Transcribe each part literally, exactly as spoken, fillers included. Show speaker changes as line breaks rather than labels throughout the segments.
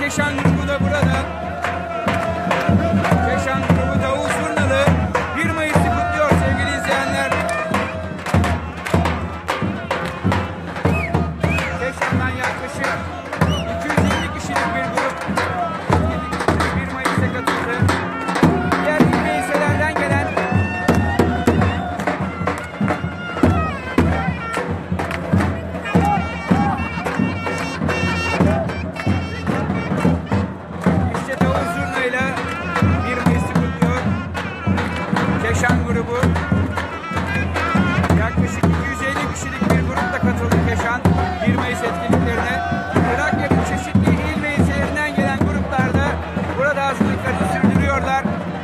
Keşan grubu da burada. Keşan grubu Davul Zurnalı bir Mayıs'ı kutluyor sevgili izleyenler. Keşan'dan yaklaşık iki yüz elli kişilik bir grup bir Mayıs'a katıldı. Diğer il ilçelerden gelen işte Davul Zurna'yla bir Mayıs'ı kutluyor. Keşan grubu yaklaşık iki yüz elli kişilik bir grupla katıldı Keşan bir Mayıs etkinliklerine. Trakya'nın çeşitli il ve ilçelerinden gelen gruplar da burada hazırlıklarını sürdürüyorlar.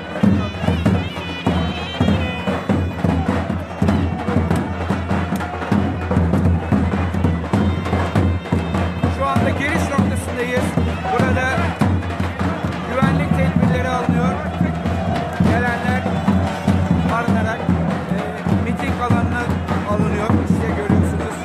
Şu anda giriş noktasındayız. Burada güvenlik tedbirleri alınıyor. Gelenler alınarak e, miting alanına alınıyor. Size görüyorsunuz.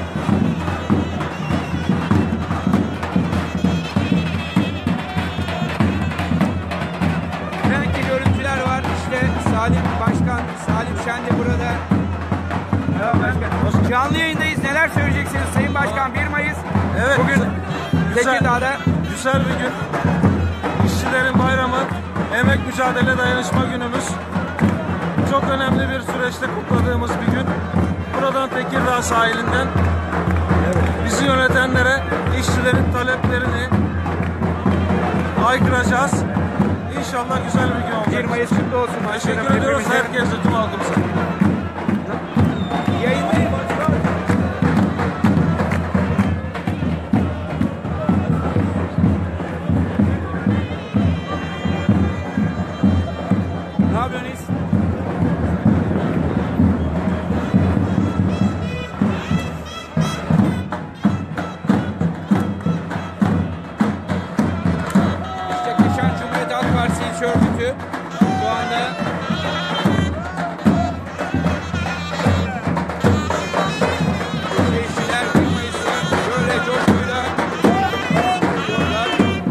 Renkli görüntüler var. İşte Salim Başkan, Salim Şen de burada. Merhaba Başkan. Canlı yayındayız. Neler söyleyeceksiniz Sayın Başkan? bir Mayıs.
Evet,
Bugün
güzel,
Tekirdağ'da.
güzel bir gün. İşçilerin bayramı, emek mücadele dayanışma günümüz. Çok önemli bir süreçte kutladığımız bir gün. Buradan Tekirdağ sahilinden bizi yönetenlere işçilerin taleplerini aykıracağız. İnşallah güzel bir gün olacak.
bir Mayıs kutlu olsun.
Teşekkür
başkanım.
ediyoruz
Hepimize.
herkese, tüm halkımıza.
Yayındayız. Ne yapıyorsunuz? İşte Keşan Cumhuriyet Halk Partisi ilçe örgütü şu anda işçiler bir Mayıs'ı böyle coşkuyla kutluyorlar.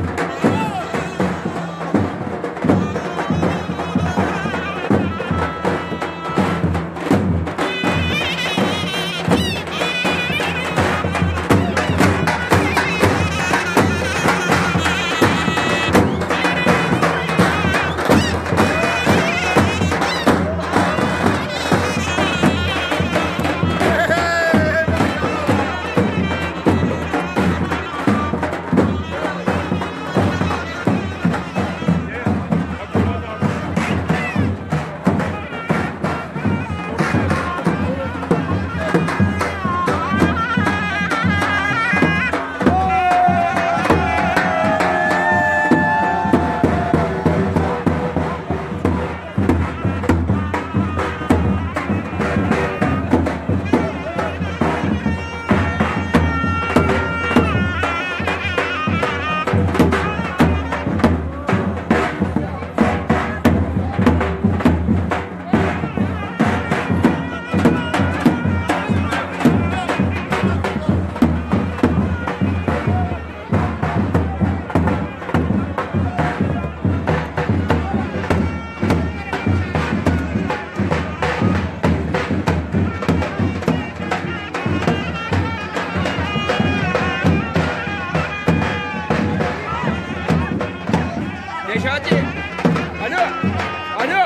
Necati. Alo. Alo.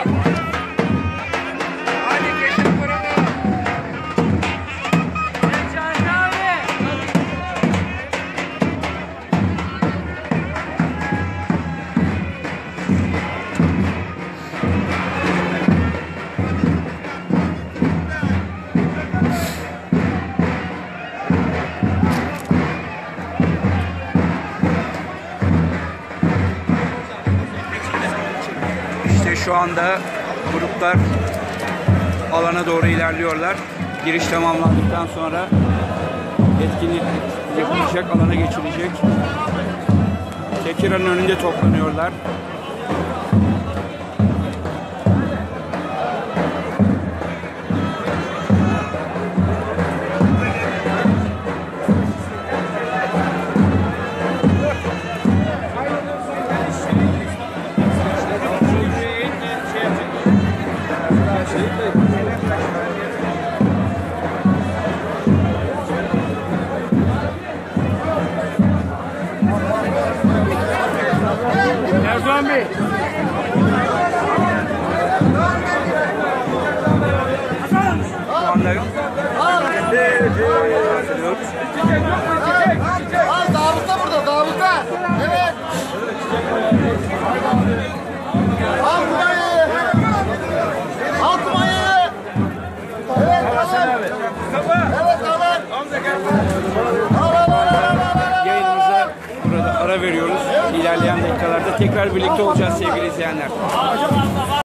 Hadi geçin buraya. Necati abi. İşte şu anda gruplar alana doğru ilerliyorlar. Giriş tamamlandıktan sonra etkinlik yapılacak, alana geçilecek. Tekirdağ'ın önünde toplanıyorlar.
Kaan Bey.
Şu anda
Aa, zabıta burada, zabıta. Evet. Al kumayı. Al kumayı. Evet, tamam. Evet, tamam. Al, al, al, al, al, al.
yayınımıza burada ara veriyoruz. İlerleyen dakikalarda tekrar birlikte olacağız sevgili izleyenler.